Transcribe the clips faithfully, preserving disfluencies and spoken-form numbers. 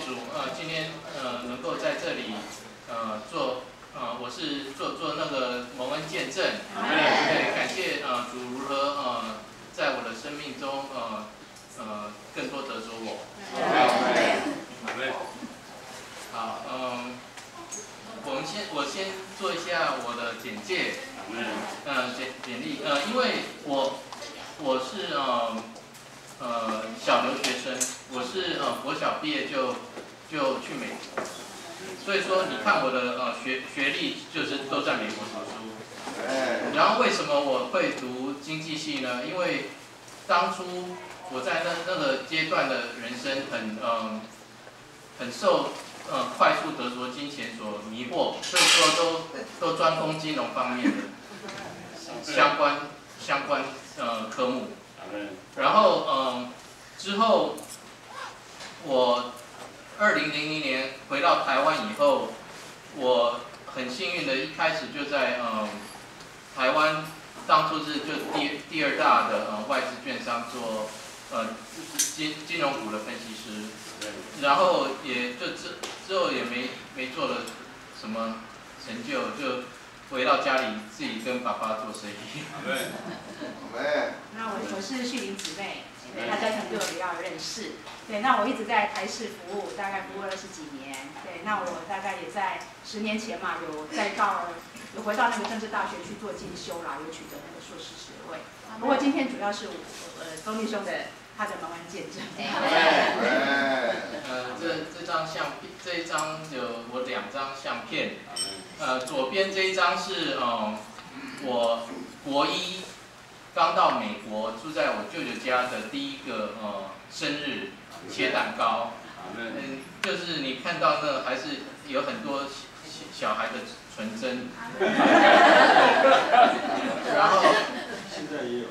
主，呃，今天呃能够在这里呃做呃我是做做那个蒙恩见证，对，感谢呃主如何呃在我的生命中呃呃更多得着我。好，嗯，我们先我先做一下我的简介，嗯，简简历，呃，因为我我是呃。呃，小留学生，我是呃国小毕业就就去美国，所以说你看我的呃学学历就是都在美国读书。然后为什么我会读经济系呢？因为当初我在那那个阶段的人生很嗯、呃、很受呃快速得着金钱所迷惑，所以说都都专攻金融方面的相关相关呃科目。然后，嗯，之后我二零零零年回到台湾以后，我很幸运的，一开始就在嗯台湾，当初是就第第二大的呃外资券商做呃金金融股的分析师，然后也就之之后也没没做了什么成就，就回到家里自己跟爸爸做生意。 那我我是旭玲姊妹，大家可能对我比较认识。对，那我一直在台视服务，大概服务了二十几年。对，那我大概也在十年前嘛，有再到有回到那个政治大学去做进修啦，有取得那个硕士学位。不过今天主要是我呃周弟兄的他的蒙恩见证。 呃，这这张相片，这一张有我两张相片。呃，左边这一张是嗯我国一刚到美国，住在我舅舅家的第一个呃生日切蛋糕。嗯，就是你看到那还是有很多小孩的纯真。然后现在也有。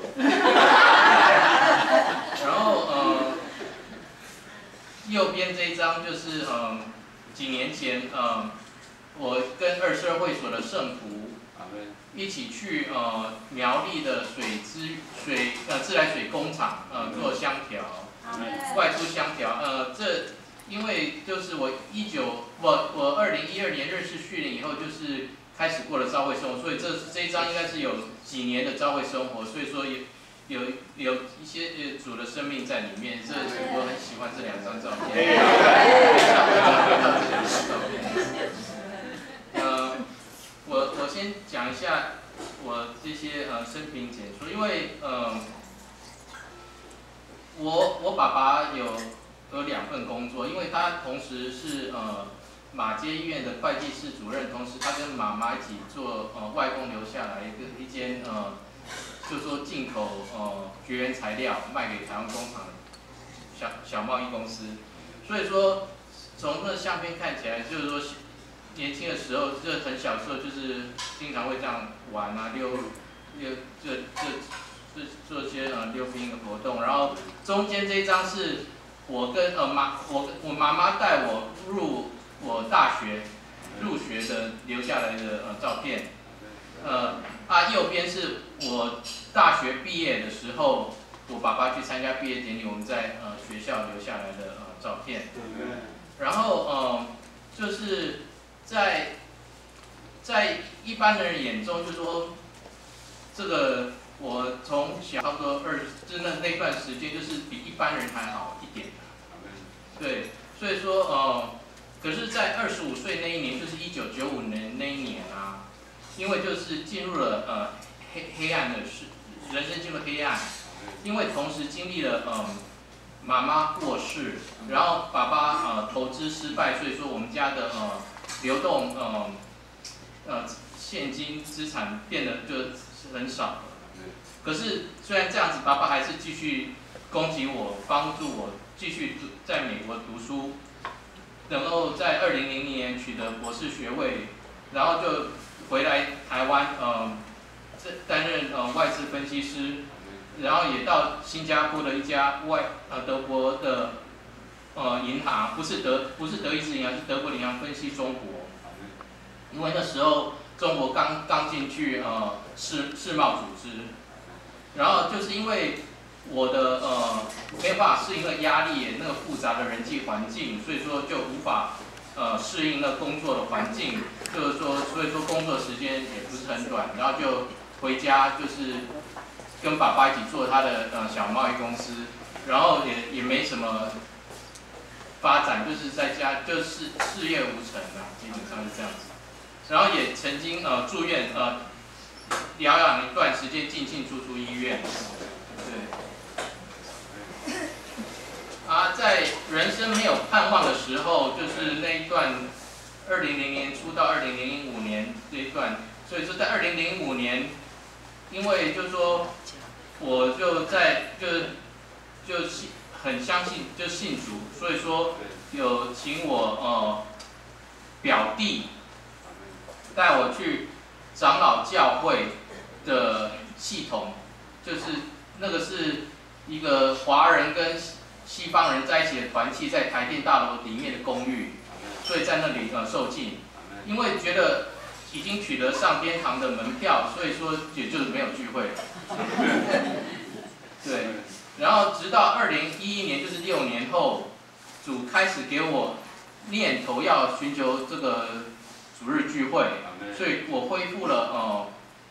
然后呃，右边这一张就是嗯、呃、几年前嗯、呃、我跟二十二会所的圣徒一起去呃苗栗的水资水呃自来水工厂呃做香条，外出香条呃这因为就是我一九我我二零一二年认识旭玲以后，就是开始过了教会生活，所以这这一张应该是有几年的教会生活，所以说有有有一些主的生命在里面，这我很喜欢这两张照片。呃，我我先讲一下我这些呃生平简述，因为呃我我爸爸有有两份工作，因为他同时是呃马街医院的会计室主任，同时他跟妈妈一起做呃外公留下来一个一间呃。就说进口呃绝缘材料卖给台湾工厂的小小贸易公司，所以说从那相片看起来，就是说年轻的时候，就很小时候就是经常会这样玩啊，溜溜这这这做些呃溜冰的活动。然后中间这一张是我跟呃妈我我妈妈带我入我大学入学的留下来的呃照片。呃啊，右边是我大学毕业的时候，我爸爸去参加毕业典礼，我们在呃学校留下来的呃照片。然后呃，就是在在一般的人眼中，就说这个我从小差不多二，就那那段时间，就是比一般人还好一点。对，所以说呃，可是，在二十五岁那一年，就是一九九五年那一年啊。因为就是进入了呃黑黑暗的时，人生进入黑暗，因为同时经历了嗯妈妈过世，然后爸爸呃投资失败，所以说我们家的呃流动呃呃现金资产变得就很少。可是虽然这样子，爸爸还是继续供给我，帮助我继续在美国读书，然后在二零零零年取得博士学位，然后就。回来台湾，呃，这担任呃外资分析师，然后也到新加坡的一家外呃德国的呃银行，不是德不是德意志银行，是德国银行分析中国。因为那时候中国刚刚进去呃世世贸组织，然后就是因为我的呃没有办法适应那个压力，那个复杂的人际环境，所以说就无法呃适应那工作的环境，就是说，所以说工作时间也不是很短，然后就回家就是跟爸爸一起做他的呃小贸易公司，然后也也没什么发展，就是在家就是事业无成啊，基本上是这样子。然后也曾经呃住院呃疗养一段时间，进进出出医院，对。啊，在人生没有盼望的时候，就是那一段二零零年初到二零零五年这一段，所以说在二零零五年，因为就是说，我就在就就信很相信就信主，所以说有请我呃表弟带我去长老教会的系统，就是那个是一个华人跟西方人在一起的团契，在台电大楼里面的公寓，所以在那里呃受浸。因为觉得已经取得上天堂的门票，所以说也就是没有聚会。对，然后直到二零一一年，就是六年后，主开始给我念头要寻求这个主日聚会，所以我恢复了呃，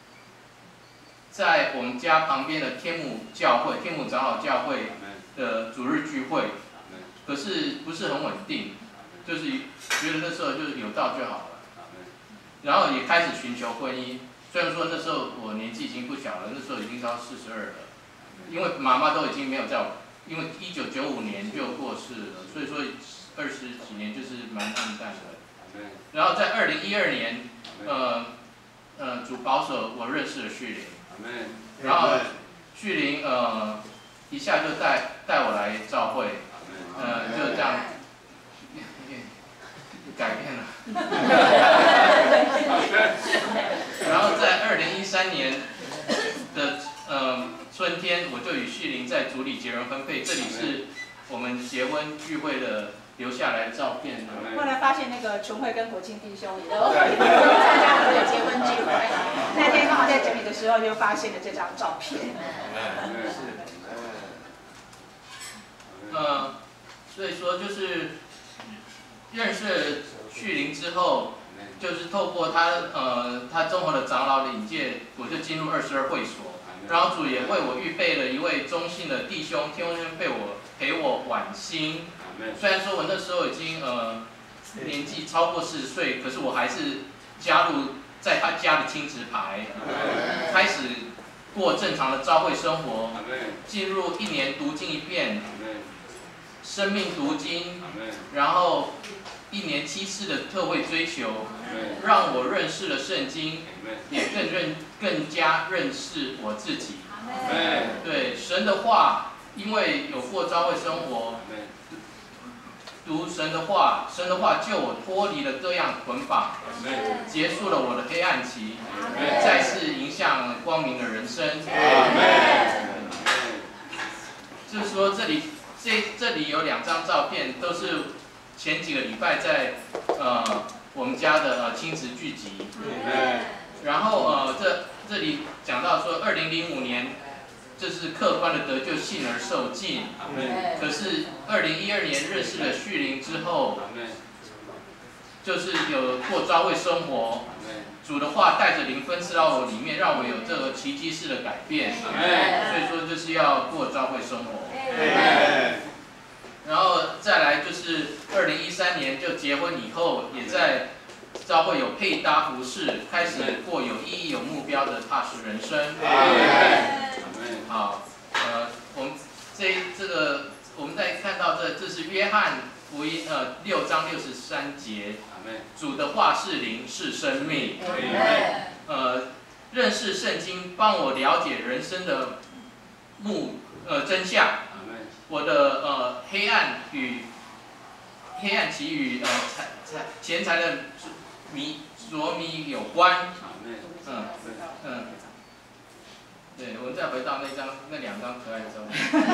在我们家旁边的天母教会、天母长老教会的主日聚会，可是不是很稳定，就是觉得那时候就是有到就好了。然后也开始寻求婚姻，虽然说那时候我年纪已经不小了，那时候已经到四十二了，因为妈妈都已经没有在我，因为一九九五年就过世了，所以说二十几年就是蛮暗淡的。然后在二零一二年，呃呃主保守我认识了旭玲，然后旭玲呃一下就带带我来教会，呃就这样改变了。然后在二零一三年的呃春天，我就与旭玲在组里结人婚配，这里是我们结婚聚会的留下来的照片。 后来发现那个纯慧跟国庆弟兄也都参加我的结婚聚会，那天刚好在整理的时候就发现了这张照片。 呃，所以说就是认识旭玲之后，就是透过他呃他综合的长老领界，我就进入二十二会所，然后主也为我预备了一位忠信的弟兄，天天被我陪我挽心。虽然说我那时候已经呃年纪超过四十岁，可是我还是加入在他家的亲子牌，开始过正常的教会生活，进入一年读经一遍，生命读经，然后一年七次的特会追求，让我认识了圣经，也更认更加认识我自己。对神的话，因为有过教会生活，读神的话，神的话救我脱离了各样捆绑，结束了我的黑暗期，再次迎向光明的人生。就是说这里这这里有两张照片，都是前几个礼拜在呃我们家的呃亲子聚集。然后呃这这里讲到说，二零零五年这是客观的得救，信而受尽。可是二零一二年认识了旭玲之后，就是有过教会生活，主的话带着灵分赐到我里面，让我有这个奇迹式的改变。所以说就是要过教会生活。然后再来就是二零一三年就结婚以后，也在教会有配搭服饰，开始过有意义、有目标的踏实人生。好，呃，我们这这个我们再看到这，这是约翰福音呃六章六十三节，主的话是灵，是生命。呃，认识圣经，帮我了解人生的目呃真相。我的呃黑暗与黑暗期与呃财财钱财的迷着迷有关。嗯嗯。对，我们再回到那张、那两张可爱的照片，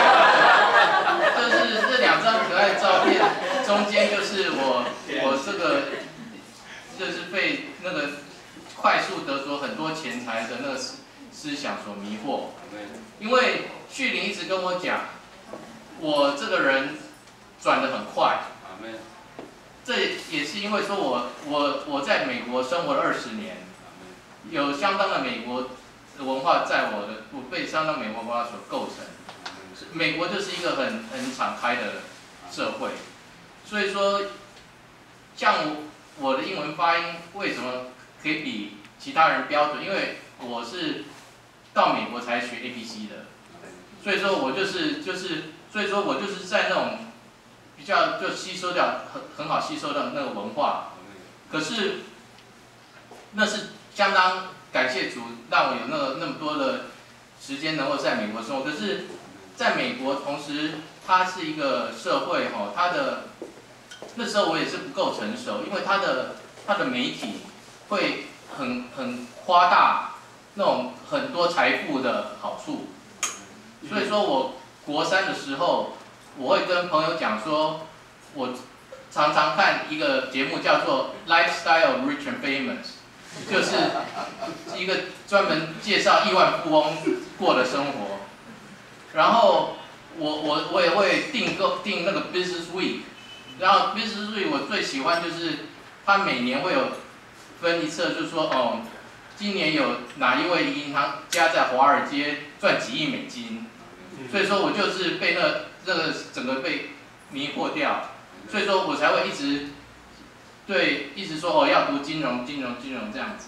就是这两张可爱的照片中间就是我我这个就是被那个快速得着很多钱财的那个思思想所迷惑，因为旭林一直跟我讲，我这个人转得很快。这也是因为说我我我在美国生活了二十年，有相当的美国文化在我的，我被相当美国文化所构成。美国就是一个很很敞开的社会，所以说，像我的英文发音为什么可以比其他人标准？因为我是到美国才学 A B C 的，所以说我就是就是，所以说我就是在那种比较就吸收掉很很好吸收的那个文化，可是那是相当感谢主让我有那个那么多的时间能够在美国生活，可是。在美国，同时它是一个社会哈，它的那时候我也是不够成熟，因为它的它的媒体会很很夸大那种很多财富的好处，所以说我国三的时候，我会跟朋友讲说，我常常看一个节目叫做《Lifestyle of Rich and Famous》，就是一个专门介绍亿万富翁过的生活。然后我我我也会订购订那个 Business Week， 然后 Business Week 我最喜欢就是它每年会有分一册，就是说哦，今年有哪一位银行家在华尔街赚几亿美金，所以说我就是被那那个整个被迷惑掉，所以说我才会一直对一直说哦要读金融金融金融这样子。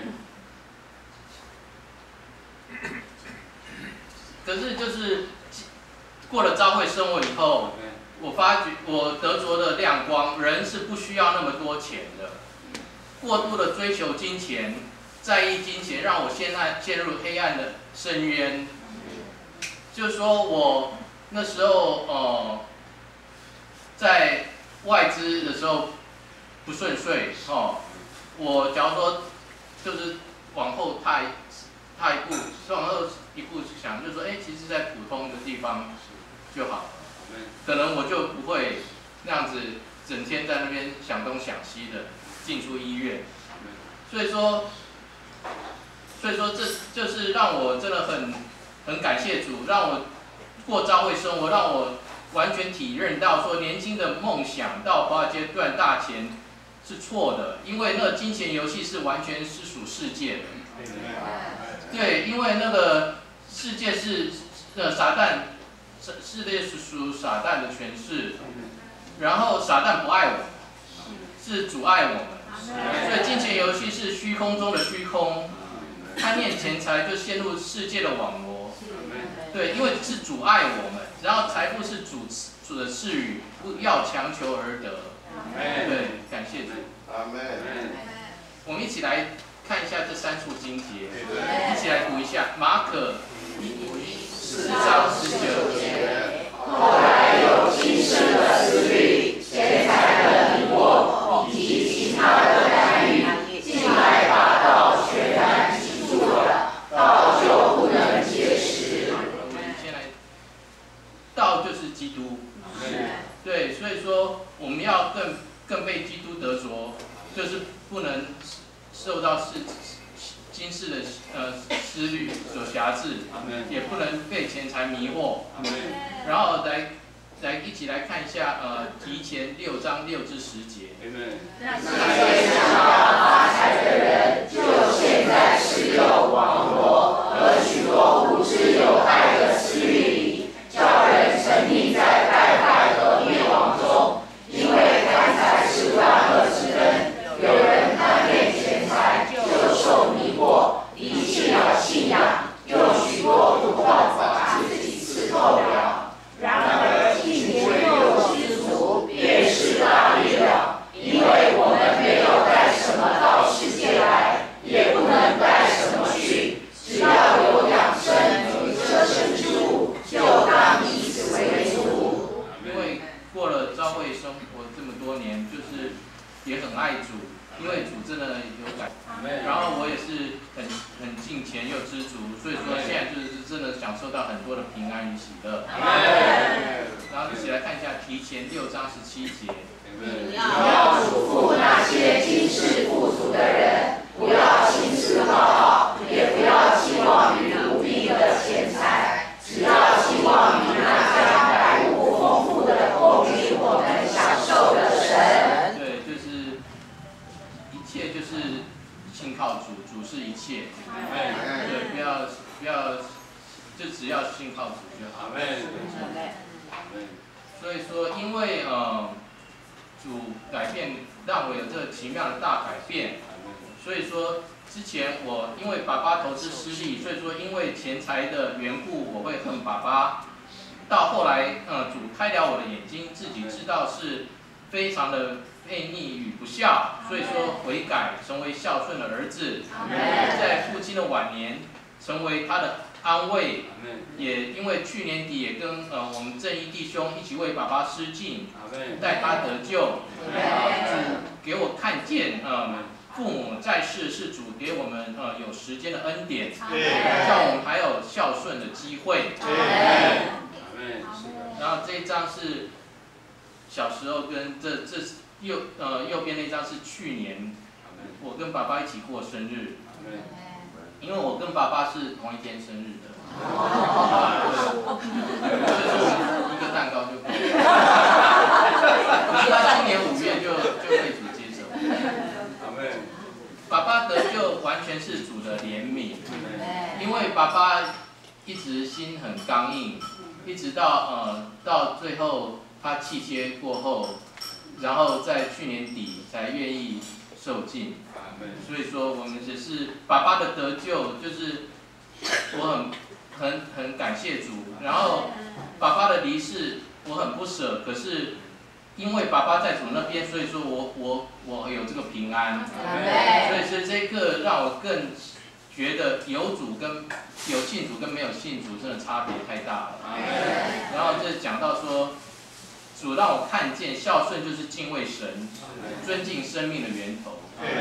可是就是过了召会生活以后，我发觉我得着的亮光，人是不需要那么多钱的。过度的追求金钱，在意金钱，让我现在陷入黑暗的深渊。就是说我那时候呃，在外资的时候不顺遂哦，我假如说就是往后踏踏一步，往后一步想，就是说，哎，其实，在普通的地方就好了，可能我就不会那样子整天在那边想东想西的进出医院。所以说，所以说这就是让我真的很很感谢主，让我过教会生活，让我完全体认到说，年轻的梦想到华尔街赚大钱是错的，因为那个金钱游戏是完全是属世界的。对，因为那个世界是呃撒旦，世界是属撒旦的权势，然后撒旦不爱我们，是主爱我们，所以金钱游戏是虚空中的虚空，贪念钱财就陷入世界的网罗。对，因为是主爱我们，然后财富是主主的赐予，不要强求而得。对，感谢主。阿门。我们一起来看一下这三处经节，一起来读一下马可四章十九节。后来有今生的思虑、钱财的迷惑以及其他的干预，进来把道全然挤住了，道就不能结实。我们先来，道就是基督。对，所以说我们要更更被基督得着，就是不能受到世今世的呃思虑所辖制，也不能被钱财迷惑。然后来来一起来看一下呃提前六章六至十节。那些想要发财的人，就现在使用网罗和许多无知有害的思虑里，叫人沉溺在败坏和灭亡中。因为贪财是万恶之根，有人贪恋钱财，就受迷惑，离弃了信仰，用许多毒药把自己刺透了。然而敬虔又知足，便是大力量，因为我们没有带什么到世界来，也不能带什么去，只要有养生与遮身之物，就当以此为主。因为过了教会生活这么多年，就是也很爱主，因为主真的有感，然后我也是很很敬虔又知足，所以说现在就是真的享受到很多的平安与喜乐。然后一起来看一下提前六章十七节。你要嘱咐那些今世富足的人，不要心思好好，也不要寄望于无定的钱财，只要是一切，对，不要不要，就只要信靠主就好。所以说，因为呃，主改变让我有这个奇妙的大改变，所以说之前我因为爸爸投资失利，所以说因为钱财的缘故，我会恨爸爸。到后来，呃，主开了我的眼睛，自己知道是非常的悖逆与不孝，所以说悔改，成为孝顺的儿子。在父亲的晚年，成为他的安慰。也因为去年底也跟呃我们正义弟兄一起为爸爸施浸，带他得救。主给我看见，呃，父母在世是主给我们呃有时间的恩典，让我们还有孝顺的机会。然后这一张是小时候跟这这右呃右边那张是去年我跟爸爸一起过生日，因为我跟爸爸是同一天生日的，就是一个蛋糕就可以了。可是他今年五月就就被主接走。爸爸得救完全是主的怜悯，因为爸爸一直心很刚硬。一直到呃到最后他气切过后，然后在去年底才愿意受浸。所以说我们只是爸爸的得救，就是我很很很感谢主。然后爸爸的离世我很不舍，可是因为爸爸在主那边，所以说我我我有这个平安。所以说这一刻让我更觉得有主跟有信主跟没有信主真的差别太大了。然后这讲到说，主让我看见孝顺就是敬畏神，尊敬生命的源头。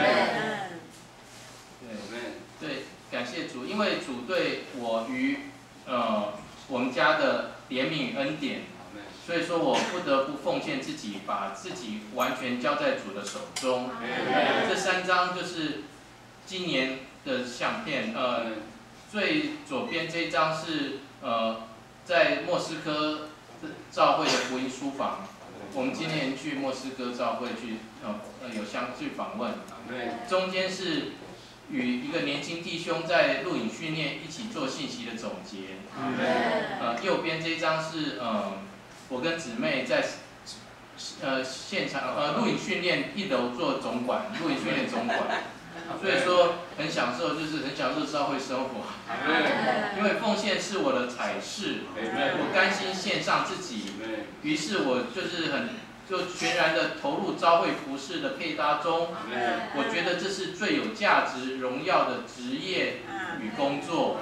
对对，感谢主，因为主对我与呃我们家的怜悯与恩典，所以说我不得不奉献自己，把自己完全交在主的手中。这三章就是今年的相片，呃，最左边这一张是呃，在莫斯科教会的福音书房。我们今年去莫斯科教会去，呃，有相去访问。中间是与一个年轻弟兄在录影训练一起做信息的总结。呃，右边这一张是呃，我跟姊妹在呃现场呃录影训练一楼做总管，录影训练总管。所以说很享受，就是很享受教会生活。因为奉献是我的彩饰，我甘心献上自己，于是我就是很就全然的投入教会服饰的配搭中。我觉得这是最有价值、荣耀的职业与工作。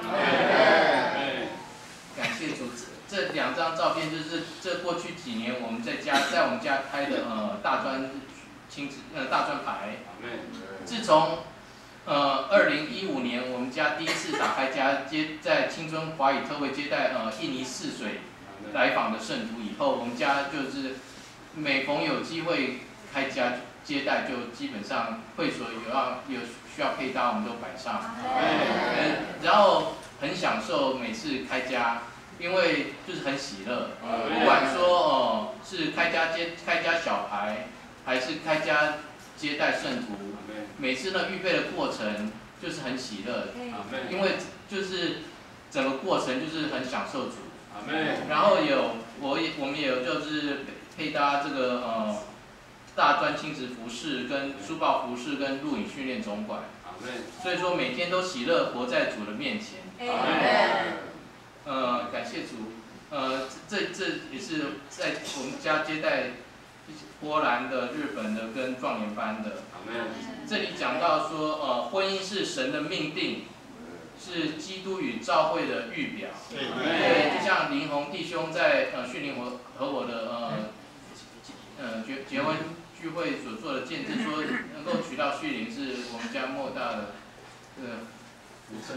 感谢主，这两张照片就是这过去几年我们在家在我们家开的呃大专亲子呃大专牌。自从呃二零一五年我们家第一次打开家接在青春华语特会接待呃印尼泗水来访的圣徒以后，我们家就是每逢有机会开家接待，就基本上会所有要有需要配搭我们都摆上。嗯，然后很享受每次开家，因为就是很喜乐，不管说哦、呃、是开家接开家小孩，还是开家接待圣徒，每次呢预备的过程就是很喜乐，因为就是整个过程就是很享受主。然后有我也我们也有就是配搭这个呃大专亲子服饰跟书报服饰跟录影训练总管，所以说每天都喜乐活在主的面前。呃，感谢主，呃这这也是在我们家接待波兰的、日本的跟壮年班的。这里讲到说，呃，婚姻是神的命定，是基督与教会的预表。对，就像林宏弟兄在呃训练我和我的呃呃结结婚聚会所做的见证，说能够娶到旭玲是我们家莫大的这个福气。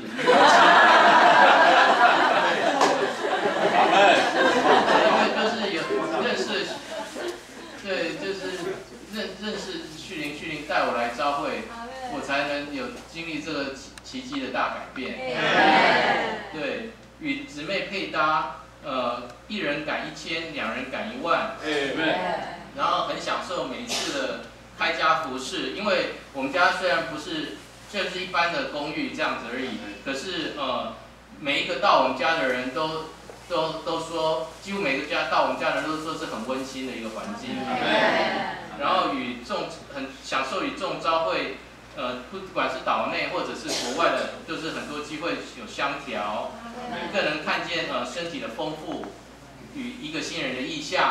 因为就是有认识，对，就是认认识旭玲，旭玲带我来教会，我才能有经历这个奇迹的大改变。对，与姊妹配搭，呃，一人赶一千，两人赶一万。然后很享受每一次的开家服饰，因为我们家虽然不是就是一般的公寓这样子而已。可是呃，每一个到我们家的人都都都说，几乎每个家到我们家的人都说是很温馨的一个环境。然后与众很享受与众召会，呃，不管是岛内或者是国外的，就是很多机会有相调，更能看见呃身体的丰富与一个新人的意向。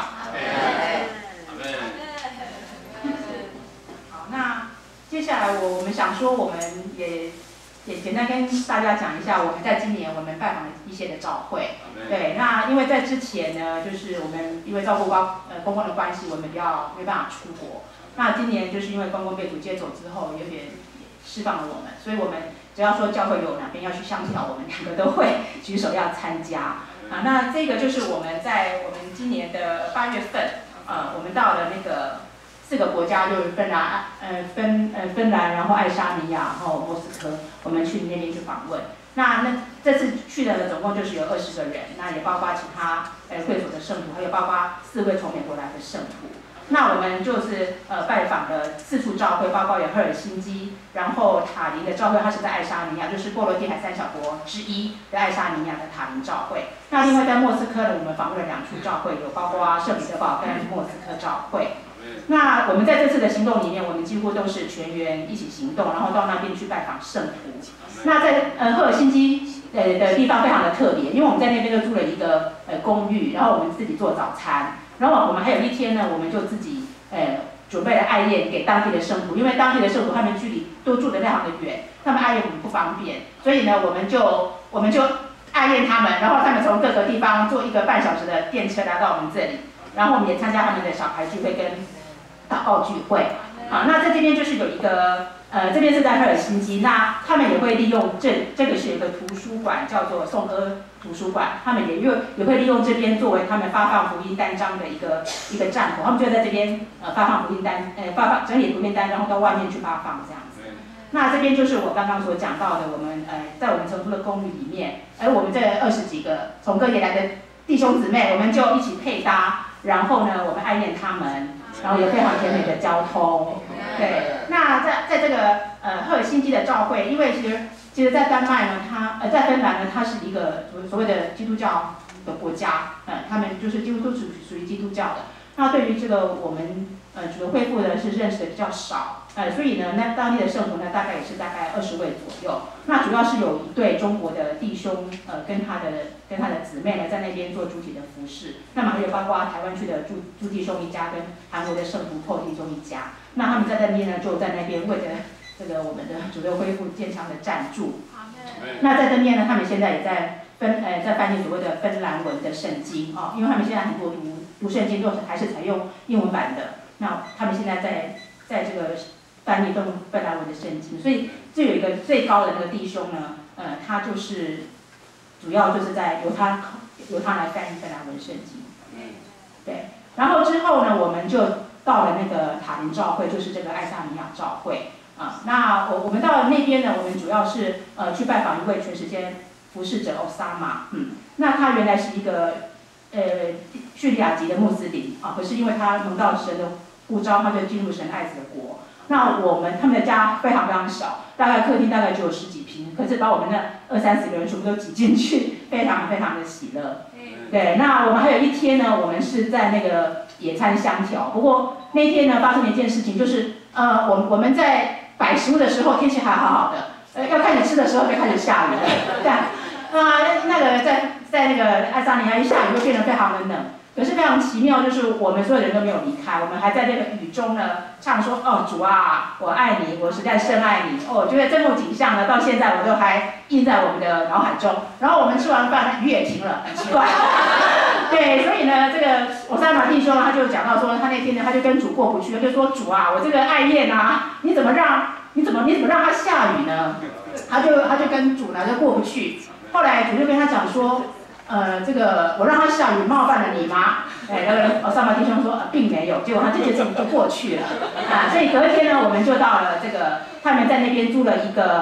好，那接下来我我们想说，我们也也简单跟大家讲一下，我们在今年我们拜访了一些的教会。对，那因为在之前呢，就是我们因为照顾包呃公公的关系，我们比较没办法出国。那今年就是因为公公被主接走之后，有点释放了我们，所以我们只要说教会有哪边要去相调，我们两个都会举手要参加。啊，那这个就是我们在我们今年的八月份，呃，我们到了那个四个国家，就是芬兰、呃芬呃芬兰，然后爱沙尼亚，然后莫斯科，我们去那边去访问。那那这次去的总共就是有二十个人，那也包括其他呃会所的圣徒，还有包括四位从美国来的圣徒。那我们就是呃拜访了四处教会，包括有赫尔辛基，然后塔林的教会，它是在爱沙尼亚，就是波罗的海三小国之一的爱沙尼亚的塔林教会。那另外在莫斯科呢，我们访问了两处教会，有包括圣彼得堡跟莫斯科教会。那我们在这次的行动里面，我们几乎都是全员一起行动，然后到那边去拜访圣徒。那在呃赫尔辛基呃的地方非常的特别，因为我们在那边就住了一个呃公寓，然后我们自己做早餐。然后我们还有一天呢，我们就自己呃准备了爱宴给当地的圣徒，因为当地的圣徒他们距离都住得非常的远，他们爱宴我们不方便，所以呢，我们就我们就爱宴他们，然后他们从各个地方坐一个半小时的电车来到我们这里，然后我们也参加他们的小孩聚会跟祷告聚会。好，那在这边就是有一个呃，这边是在赫尔辛基，那他们也会利用这这个是有一个图书馆叫做颂歌图书馆，他们也用也会利用这边作为他们发放福音单张的一个一个站口，他们就在这边呃发放福音单，呃发放整理福音单，然后到外面去发放这样子。那这边就是我刚刚所讲到的，我们呃在我们成都的公寓里面，而我们这二十几个从各地来的弟兄姊妹，我们就一起配搭，然后呢，我们爱念他们，然后有非常甜美的交通。对，那在在这个呃赫尔辛基的教会，因为其实其实，在丹麦呢，它呃在芬兰呢，它是一个所所谓的基督教的国家，呃，他们就是几乎都属属于基督教的。那对于这个我们呃主流恢复呢是认识的比较少，呃，所以呢，那当地的圣徒呢大概也是大概二十位左右。那主要是有一对中国的弟兄，呃，跟他的跟他的姊妹呢在那边做主体的服侍。那么还有包括台湾去的朱朱弟兄一家跟韩国的圣徒寇弟兄一家。那他们在那边呢就在那边为着这个我们的主流恢复坚强的站住。那在这边呢，他们现在也在分呃在翻译所谓的芬兰文的圣经哦，因为他们现在很多读读圣经都是还是采用英文版的。那他们现在在在这个翻译芬芬兰文的圣经，所以这有一个最高的那个弟兄呢，呃，他就是主要就是在由他由他来翻译芬兰文圣经。对，然后之后呢，我们就到了那个塔林教会，就是这个爱沙尼亚教会。啊，那我我们到了那边呢，我们主要是呃去拜访一位全时间服侍者欧萨玛，嗯，那他原来是一个呃叙利亚籍的穆斯林啊，可是因为他蒙到神的呼召，他就进入神爱子的国。那我们他们的家非常非常小，大概客厅大概只有十几平，可是把我们那二三十个人全部都挤进去，非常非常的喜乐。对，那我们还有一天呢，我们是在那个野餐香条，不过那天呢发生了一件事情，就是呃我我们在摆食物的时候天气还好好的，呃，要开始吃的时候就开始下雨了，对，啊、呃，那个在在那个爱沙尼亚一下雨就变得非常的冷，可是非常奇妙，就是我们所有人都没有离开，我们还在那个雨中呢唱说，哦主啊，我爱你，我实在深爱你，哦，我觉得这幕景象呢到现在我都还印在我们的脑海中。然后我们吃完饭，雨也停了，很奇怪。对，所以呢，这个我三马弟兄他就讲到说，他那天呢，他就跟主过不去，他就说主啊，我这个爱宴啊，你怎么让你怎么你怎么让它下雨呢？他就他就跟主呢就过不去。后来主就跟他讲说，呃，这个我让他下雨冒犯了你吗？哎，那个三马弟兄说、呃、并没有，结果他这件事情就过去了啊。所以隔天呢，我们就到了这个他们在那边租了一个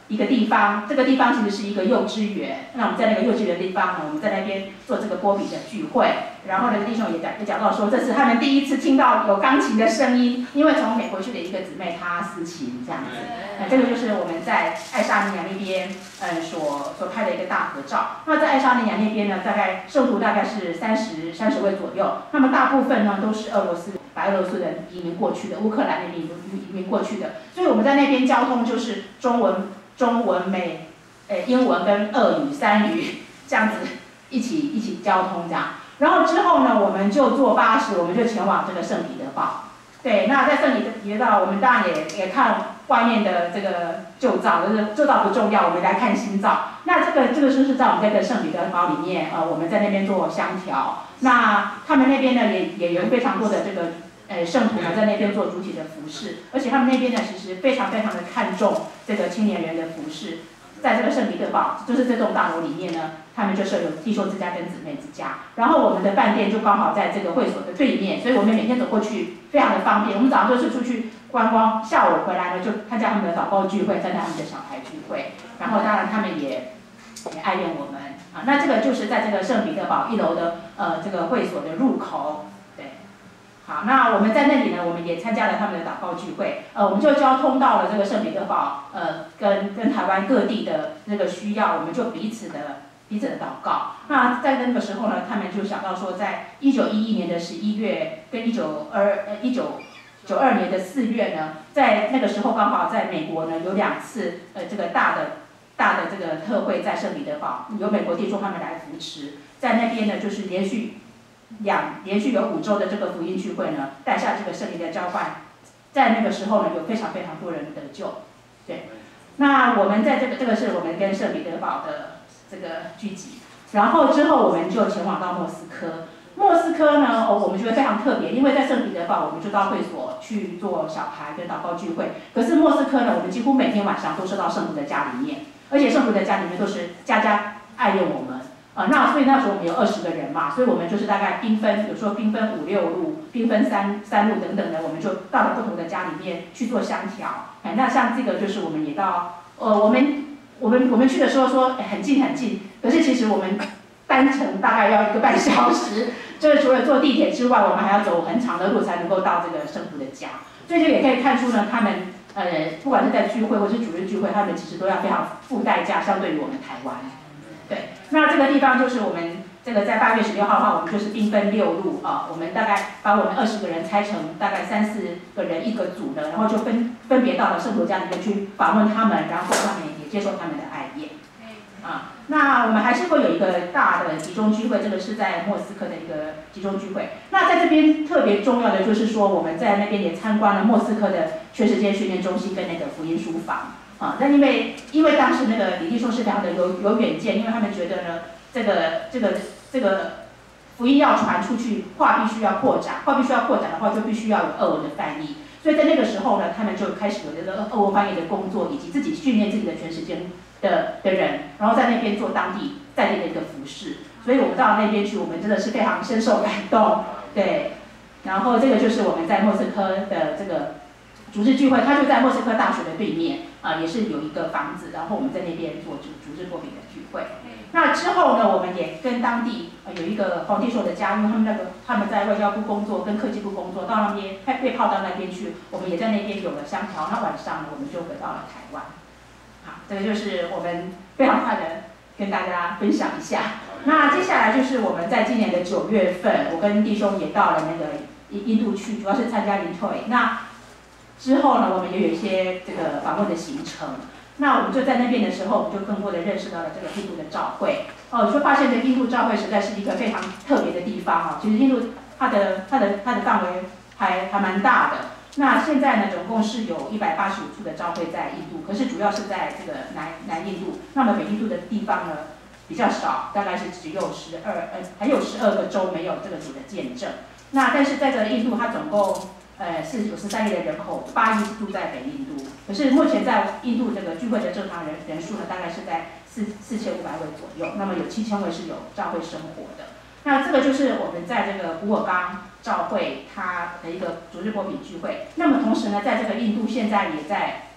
一个地方，这个地方其实是一个幼稚园。那我们在那个幼稚园的地方呢，我们在那边做这个波比的聚会。然后呢，弟兄也讲也讲到说，这是他们第一次听到有钢琴的声音，因为从美国去的一个姊妹她司琴这样子。那这个就是我们在爱沙尼亚那边，呃，所所拍的一个大合照。那在爱沙尼亚那边呢，大概圣徒大概是三十三十位左右。那么大部分呢都是俄罗斯、白俄罗斯人移民过去的，乌克兰那边移民过去的。所以我们在那边交通就是中文。中文、美、呃英文跟俄语三语这样子一起一起交通这样，然后之后呢，我们就坐巴士，我们就前往这个圣彼得堡。对，那在圣彼得堡，我们当然也也看外面的这个旧造，就是旧造不重要，我们来看新造。那这个这个就是在我们这个圣彼得堡里面，呃，我们在那边做香条。那他们那边呢，也也有非常多的这个。呃，圣徒呢在那边做主体的服饰，而且他们那边呢其实非常非常的看重这个青年人的服饰。在这个圣彼得堡，就是这栋大楼里面呢，他们就设有弟兄之家跟姊妹之家。然后我们的饭店就刚好在这个会所的对面，所以我们每天走过去非常的方便。我们早上就是出去观光，下午回来呢就参加他们的祷告聚会，参加他们的小孩聚会。然后当然他们也也爱恋我们啊。那这个就是在这个圣彼得堡一楼的呃这个会所的入口。好，那我们在那里呢，我们也参加了他们的祷告聚会，呃，我们就交通到了这个圣彼得堡，呃，跟跟台湾各地的那个需要，我们就彼此的彼此的祷告。那在那个时候呢，他们就想到说，在一九一一年的十一月跟一九二呃一九九二年的四月呢，在那个时候刚好在美国呢有两次呃这个大的大的这个特会在圣彼得堡，由美国弟兄他们来扶持，在那边呢就是连续。两连续有五周的这个福音聚会呢，带下这个圣灵的交换，在那个时候呢，有非常非常多人得救。对，那我们在这个这个是我们跟圣彼得堡的这个聚集，然后之后我们就前往到莫斯科。莫斯科呢，哦，我们觉得非常特别，因为在圣彼得堡我们就到会所去做小孩跟祷告聚会，可是莫斯科呢，我们几乎每天晚上都是到圣徒的家里面，而且圣徒的家里面都是家家爱恋我们。呃，那所以那时候我们有二十个人嘛，所以我们就是大概兵分，有时候兵分五六路，兵分三三路等等的，我们就到了不同的家里面去做香条。哎，那像这个就是我们也到，呃，我们我们我们去的时候说，哎，很近很近，可是其实我们单程大概要一个半小时，就是除了坐地铁之外，我们还要走很长的路才能够到这个圣徒的家。所以就也可以看出呢，他们呃，不管是在聚会或是主日聚会，他们其实都要非常付代价，相对于我们台湾。对，那这个地方就是我们这个在八月十六号的话，我们就是兵分六路啊，我们大概把我们二十个人拆成大概三四个人一个组的，然后就分分别到了圣徒家里面去访问他们，然后他们也接受他们的爱宴。啊，那我们还是会有一个大的集中聚会，这个是在莫斯科的一个集中聚会。那在这边特别重要的就是说，我们在那边也参观了莫斯科的全时间训练中心跟那个福音书房。啊，那因为因为当时那个李弟兄是非常的有有远见，因为他们觉得呢，这个这个这个福音要传出去，话必须要扩展，话必须要扩展的话，就必须要有俄文的翻译。所以在那个时候呢，他们就开始有这个俄文翻译的工作，以及自己训练自己的全时间的的人，然后在那边做当地在地的一个服饰。所以我们到那边去，我们真的是非常深受感动，对。然后这个就是我们在莫斯科的这个主日聚会，它就在莫斯科大学的对面。啊、呃，也是有一个房子，然后我们在那边做主主日波比的聚会。那之后呢，我们也跟当地呃有一个黄帝硕的家，因为他们那个他们在外交部工作，跟科技部工作，到那边被派到那边去，我们也在那边有了香条。那晚上呢，我们就回到了台湾。好，这个就是我们非常快的跟大家分享一下。那接下来就是我们在今年的九月份，我跟弟兄也到了那个印度去，主要是参加灵退。那之后呢，我们也有一些这个访问的行程。那我们就在那边的时候，我们就更多的认识到了这个印度的教会。哦，就发现这印度教会实在是一个非常特别的地方啊。其实印度它的它的它的范围还还蛮大的。那现在呢，总共是有一百八十五处的教会在印度，可是主要是在这个南南印度。那么北印度的地方呢比较少，大概是只有十二呃还有十二个州没有这个主的见证。那但是在这个印度，它总共呃，是有十三亿的人口，八亿是住在北印度。可是目前在印度这个聚会的正常人人数呢，大概是在四四千五百位左右。那么有七千位是有教会生活的。那这个就是我们在这个古尔冈教会它的一个主日波比聚会。那么同时呢，在这个印度现在也在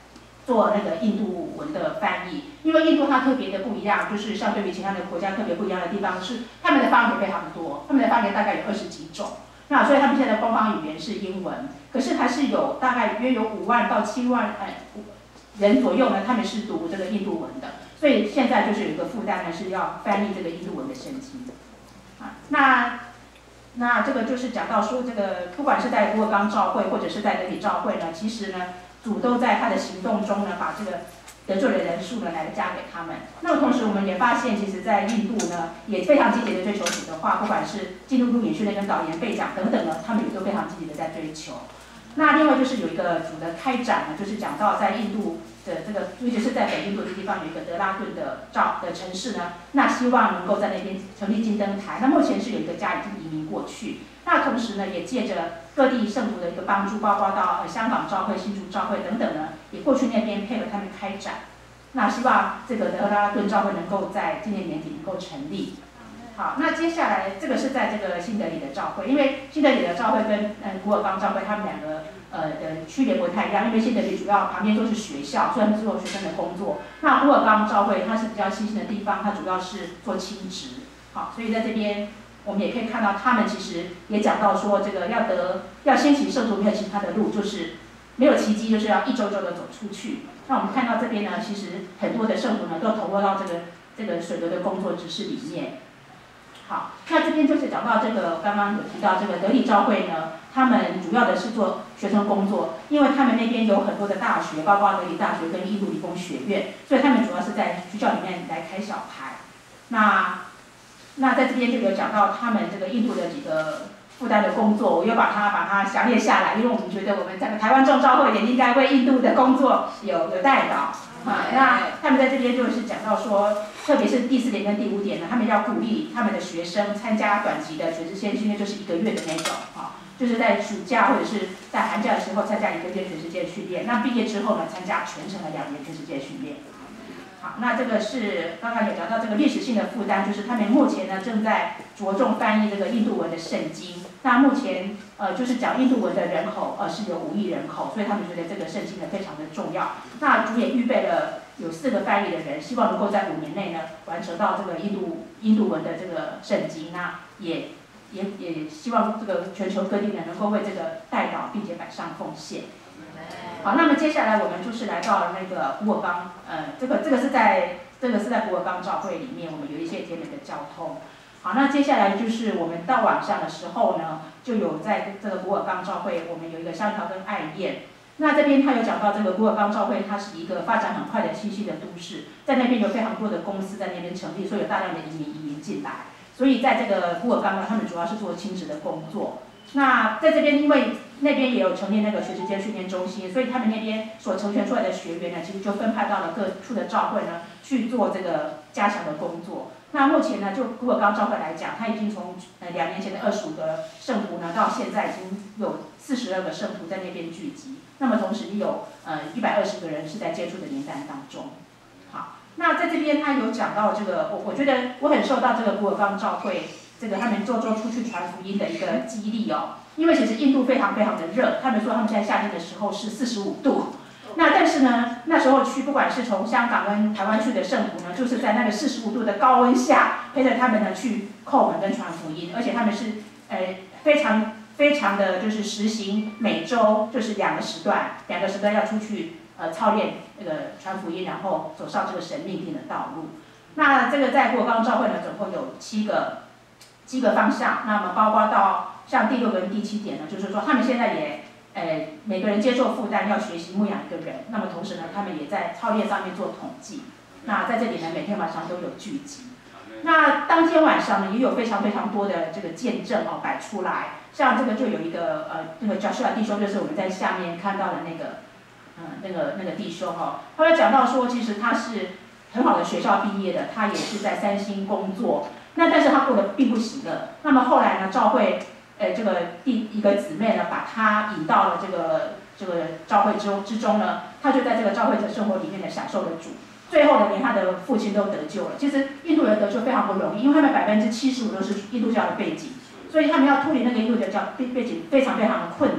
做那个印度文的翻译，因为印度它特别的不一样，就是相对于其他的国家特别不一样的地方是，他们的方言非常多，他们的方言大概有二十几种。那所以他们现在的官方语言是英文，可是还是有大概约有五万到七万哎人左右呢，他们是读这个印度文的，所以现在就是有一个负担呢，是要翻译这个印度文的圣经。啊，那那这个就是讲到说，这个不管是在古尔冈教会或者是在德里教会呢，其实呢，主都在他的行动中呢，把这个得救的人数呢来加给他们。那么同时我们也发现，其实在印度呢也非常积极的追求主的话，不管是进入录影训练跟导研备讲等等呢，他们也都非常积极的在追求。那另外就是有一个主的开展呢，就是讲到在印度的这个，尤其是在北印度的地方有一个德拉顿的照的城市呢，那希望能够在那边成立金灯台。那目前是有一个家已经移民过去，那同时呢也借着各地圣徒的一个帮助，包括到呃香港教会、新竹教会等等呢，也过去那边配合他们开展。那希望这个德拉顿教会能够在今年年底能够成立。好，那接下来这个是在这个新德里的教会，因为新德里的教会跟嗯古尔冈教会他们两个呃的区别不太一样，因为新德里主要旁边都是学校，所以他们是做学生的工作。那古尔冈教会它是比较新兴的地方，它主要是做亲职。好，所以在这边我们也可以看到，他们其实也讲到说，这个要得要先行圣徒没有其他的路，就是没有奇迹，就是要一周周的走出去。那我们看到这边呢，其实很多的圣徒呢都投入到这个这个水流的工作指示里面。好，那这边就是讲到这个，刚刚有提到这个德里教会呢，他们主要的是做学生工作，因为他们那边有很多的大学，包括德里大学跟印度理工学院，所以他们主要是在学校里面来开小牌。那那在这边就有讲到他们这个印度的几个负担的工作，我又把它把它详列下来，因为我们觉得我们这个台湾众召会也应该为印度的工作有有代祷。啊，那他们在这边就是讲到说，特别是第四点跟第五点呢，他们要鼓励他们的学生参加短期的学士监训练，就是一个月的那种啊，就是在暑假或者是在寒假的时候参加一个月学士监训练，那毕业之后呢，参加全程的两年学士监训练。好，那这个是刚刚有讲到这个历史性的负担，就是他们目前呢正在着重翻译这个印度文的圣经。那目前呃就是讲印度文的人口呃是有五亿人口，所以他们觉得这个圣经呢非常的重要。那主也预备了有四个翻译的人，希望能够在五年内呢完成到这个印度印度文的这个圣经。那也也也希望这个全球各地呢能够为这个代祷，并且摆上奉献。好，那么接下来我们就是来到了那个古尔冈，呃，这个这个是在这个是在古尔冈教会里面，我们有一些天然的交通。好，那接下来就是我们到晚上的时候呢，就有在这个古尔冈教会，我们有一个香调跟爱宴。那这边他有讲到这个古尔冈教会，它是一个发展很快的新兴的都市，在那边有非常多的公司在那边成立，所以有大量的移民移民进来。所以在这个古尔冈呢，他们主要是做亲职的工作。那在这边，因为那边也有成立那个学士监训练中心，所以他们那边所成全出来的学员呢，其实就分派到了各处的教会呢去做这个加强的工作。那目前呢，就古尔冈教会来讲，他已经从呃两年前的二十五个圣徒呢，到现在已经有四十二个圣徒在那边聚集。那么同时也有呃一百二十个人是在接触的年代当中。好，那在这边他有讲到这个，我我觉得我很受到这个古尔冈教会这个他们做做出去传福音的一个激励哦。因为其实印度非常非常的热，他们说他们现在夏天的时候是四十五度。那但是呢，那时候去不管是从香港跟台湾去的圣徒呢，就是在那个四十五度的高温下，陪着他们呢去叩门跟传福音，而且他们是呃非常非常的就是实行每周就是两个时段，两个时段要出去呃操练那个传福音，然后走上这个神命定的道路。那这个在古尔冈教会呢，总共有七个七个方向，那么包括到像第六跟第七点呢，就是说他们现在也。呃，每个人接受负担要学习牧养一个人，那么同时呢，他们也在操练上面做统计。那在这里呢，每天晚上都有聚集。那当天晚上呢，也有非常非常多的这个见证哦摆出来。像这个就有一个呃，那个 Joshua 弟兄，就是我们在下面看到的那个，嗯、呃，那个那个弟兄哦，他会讲到说，其实他是很好的学校毕业的，他也是在三星工作。那但是他过得并不喜乐。那么后来呢，教会。呃，这个第一个姊妹呢，把他引到了这个这个教会之之中呢，他就在这个教会的生活里面呢，享受了主。最后呢，连他的父亲都得救了。其实印度人得救非常不容易，因为他们百分之七十五都是印度教的背景，所以他们要脱离那个印度的教背背景非常非常的困难。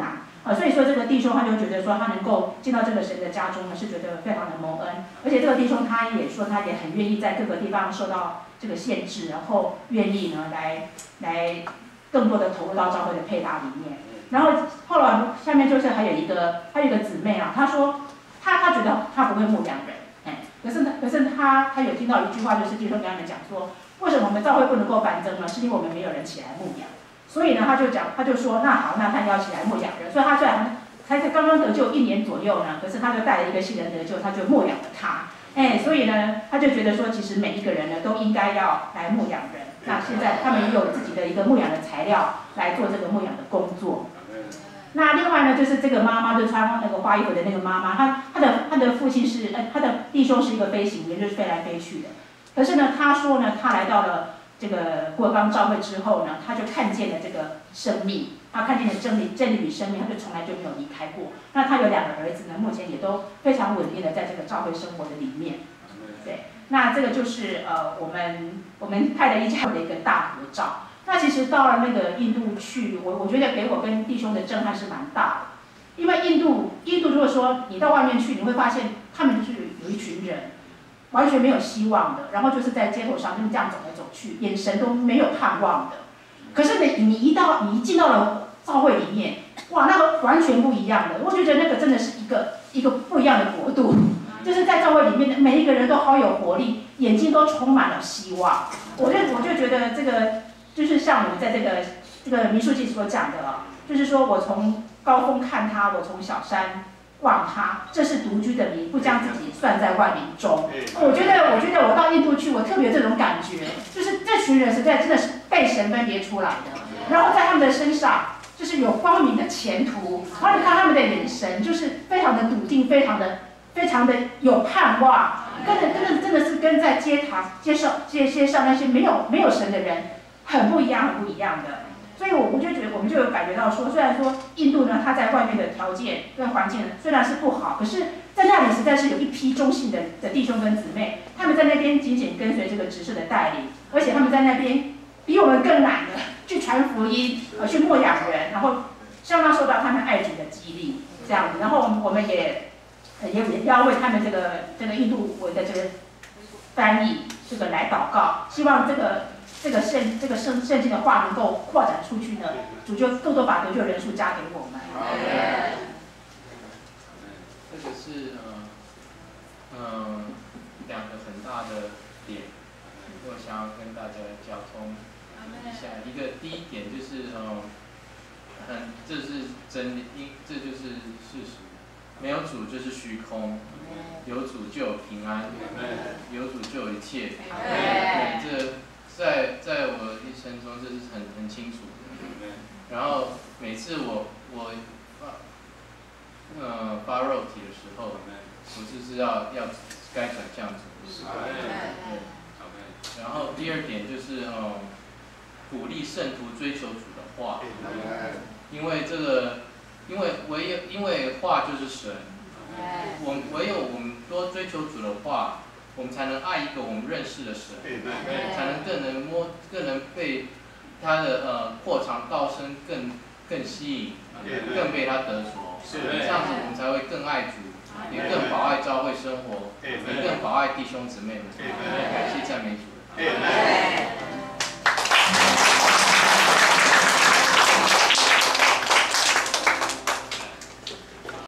啊，所以说这个弟兄他就觉得说他能够进到这个神的家中呢，是觉得非常的蒙恩，而且这个弟兄他也说他也很愿意在各个地方受到这个限制，然后愿意呢来来更多的投入到教会的配搭里面。然后后来下面就是还有一个还有一个姊妹啊，她说她她觉得她不会牧养人，哎，可是可是她她有听到一句话，就是弟兄跟他们讲说，为什么我们教会不能够繁增呢？是因为我们没有人起来牧养。所以呢，他就讲，他就说，那好，那他要起来牧养人。所以他虽然才才刚刚得救一年左右呢，可是他就带了一个新人得救，他就牧养了他。哎，所以呢，他就觉得说，其实每一个人呢都应该要来牧养人。那现在他们也有自己的一个牧养的材料来做这个牧养的工作。那另外呢，就是这个妈妈，就穿那个花衣服的那个妈妈，她她的她的父亲是，呃，她的弟兄是一个飞行员，就是飞来飞去的。可是呢，他说呢，他来到了这个郭刚教会之后呢，他就看见了这个生命，他看见了真理，真理与生命，他就从来就没有离开过。那他有两个儿子呢，目前也都非常稳定的在这个教会生活的里面。对，那这个就是呃我们我们派的一家的一个大合照。那其实到了那个印度去，我我觉得给我跟弟兄的震撼是蛮大的，因为印度印度如果说你到外面去，你会发现他们就是有一群人。完全没有希望的，然后就是在街头上就这样走来走去，眼神都没有盼望的。可是你你一到你一进到了教会里面，哇，那个完全不一样的。我就觉得那个真的是一个一个不一样的国度，就是在教会里面的每一个人都好有活力，眼睛都充满了希望。我就我就觉得这个就是像我们在这个这个民数记所讲的，就是说我从高峰看他，我从小山望他，这是独居的民，不将自己算在万民中。我觉得，我觉得我到印度去，我特别有这种感觉，就是这群人实在真的是被神分别出来的，然后在他们的身上就是有光明的前途，然后你看他们的眼神就是非常的笃定，非常的非常的有盼望，跟着跟着真的是跟在街堂街上街街上那些没有没有神的人很不一样，很不一样的。所以我我就觉得，我们就有感觉到说，虽然说印度呢，它在外面的条件跟环境虽然是不好，可是在那里实在是有一批忠信的的弟兄跟姊妹，他们在那边紧紧跟随这个执事的带领，而且他们在那边比我们更懒的去传福音，呃，去牧养人，然后相当受到他们爱主的激励，这样子。然后我们也呃也也要为他们这个这个印度文的这个翻译这个来祷告，希望这个。这个圣这个圣圣经的话能够扩展出去呢，主就多多把得救人数加给我们。 这个是呃嗯两个很大的点，我想要跟大家交通一下。一个第一点就是嗯嗯这是真理，这就是事实。没有主就是虚空，有主就有平安，有主就有一切。对，这。在在我一生中，这是很很清楚的。然后每次我我发呃发肉体的时候，我就是要要该转向主，对。然后第二点就是嗯，鼓励圣徒追求主的话，因为这个，因为唯有因为话就是神，我唯有我们多追求主的话。我们才能爱一个我们认识的神，才能更能摸，更能被他的呃扩长道生更更吸引，更被他得着。这样子我们才会更爱主，也更保爱教会生活，也更保爱弟兄姊妹们。感谢赞美主。